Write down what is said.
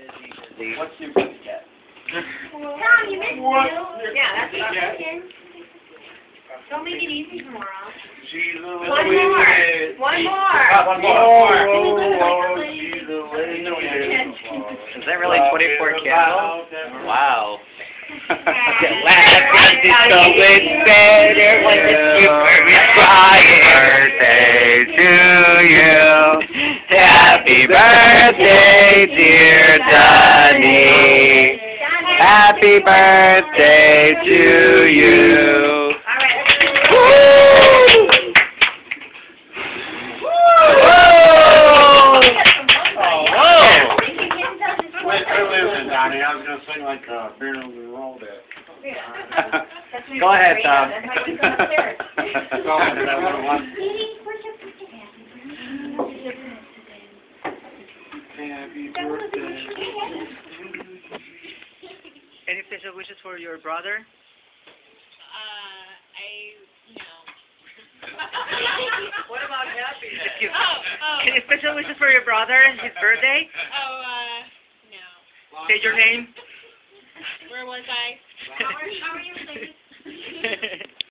What's your big cat? Tom, you missed two. Yeah, that's cat. Don't make it easy tomorrow. She's a One more. One more. One more. She's a lady. Is that really 24 candles? Wow. Life is so much better when the super is crying. Birthday to you. Happy birthday, dear Donnie. Happy birthday to you. Woo! Donnie, I was going to sing like Barrel and Roll that. Go ahead, Tom. Happy birthday. Any special wishes for your brother? What about happy? Any special wishes for your brother and his birthday? No. Say your name. Where was I? How are you, ladies?